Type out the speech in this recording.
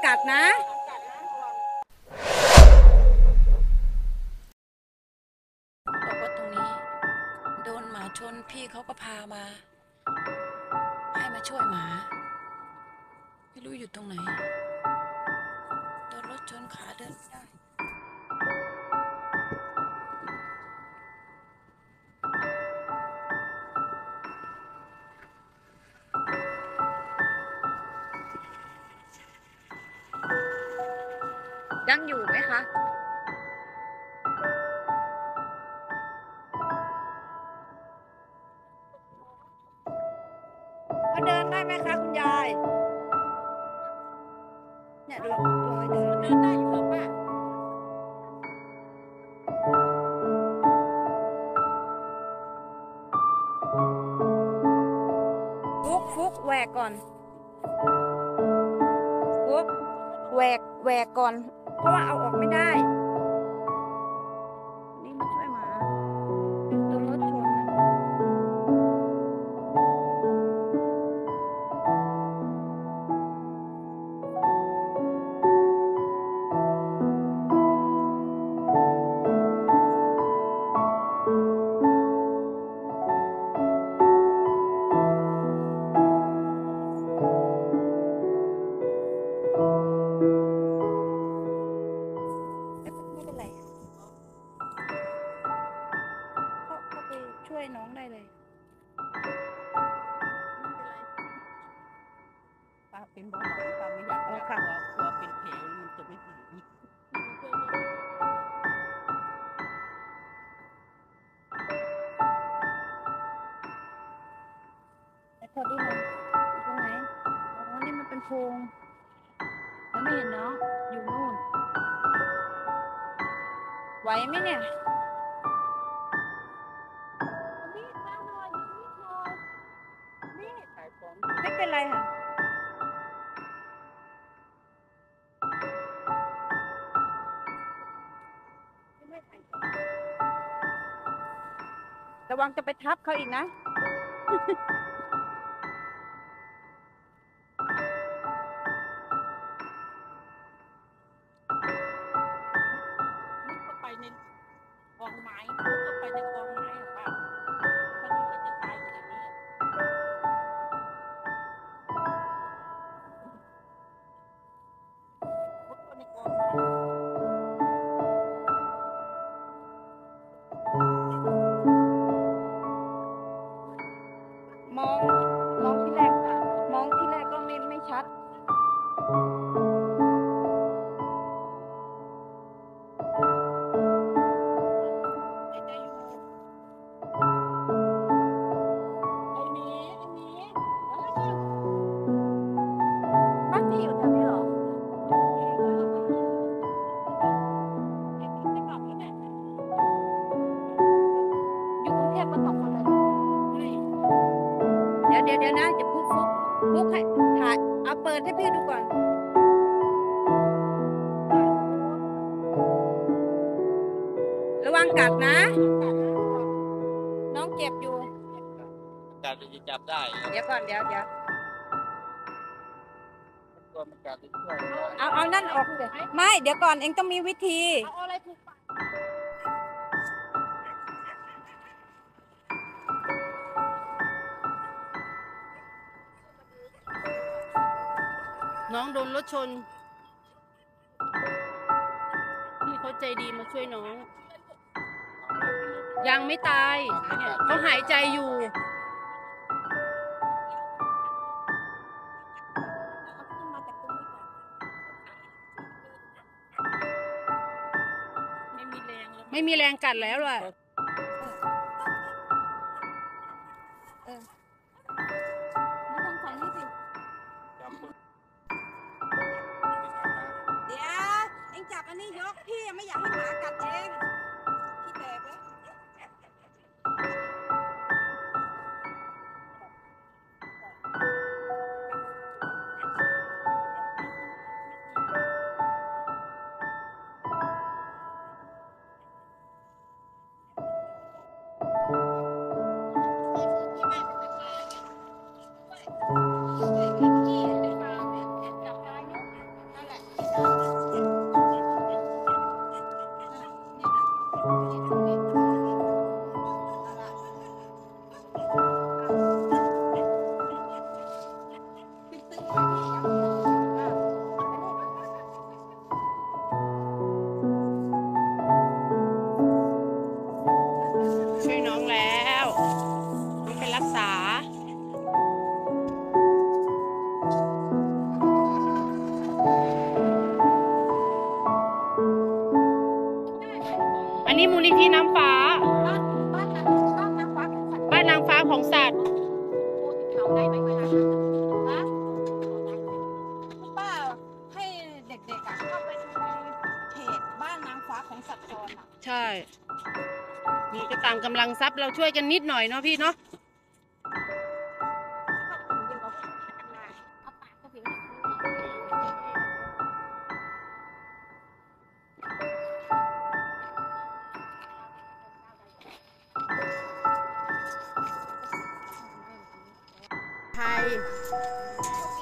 กัดนะบอกว่าตรงนี้โดนหมาชนพี่เขาก็พามาให้มาช่วยหมาไม่รู้อยู่ตรงไหนโดนรถชนขาเดินไม่ได้ยังอยู่ไหมคะเขาเดินได้ไหมคะคุณยายเนี่ยรอยเดินได้อยู่หรอป้าฟุกแหวกก่อนฟุกแหวกก่อนเพราะว่าเอาออกไม่ได้นี่มาช่วยหมาโดนรถชนนะช่วยน้องได้เลยป้าเป็นเบาหวานป้าไม่อยากกลัวเป็นแผลมันจะไม่หายไอ้พอดีมันตรงไหนอ๋อนี่มันเป็นโพรงแล้วไม่เห็นเนาะอยู่นู่นไหวไหมเนี่ยไม่เป็นไรค่ะระวังจะไปทับเขาอีกนะไปในกองไม้ไปในกองไม้อะป้าบางทีก็จะตายอยู่ในนี้ในกองไม้มองที่แรกก็ไม่ชัดบ้านพี่อยู่แถวนี้เหรออยู่กรุงเทพมา2 คนเลยเดี๋ยวนะจะฟุกให้ถ่ายเอาเปิดให้พี่ดูก่อนระวังกัดนะน้องเจ็บอยู่กัดจะจับได้เดี๋ยวก่อนเดี๋ยวตัวมันกัดจะช่วยเอานั่นออกเลยไม่เดี๋ยวก่อนเองต้องมีวิธีเอาอะไรผูกปากน้องโดนรถชนพี่เขาใจดีมาช่วยน้องยังไม่ตายเขาหายใจอยู่ไม่มีแรงกัดแล้วล่ะไม่ต้องใส่นี่สิเดี๋ยวเอ็งจับอันนี้ยกพี่ไม่อยากให้หมากัดเองพี่แตกเลยช่วยน้องแล้วน้องไปรักษาอันนี้มูลนิธิน้ำฟ้าบ้านนางฟ้าของสัตว์ป้าให้เด็กๆเข้าไปดูในเพจบ้านนางฟ้าของสัตว์จรอ่ะใช่ นี่ก็ตามกำลังทรัพย์เราช่วยกันนิดหน่อยเนาะพี่เนาะไทย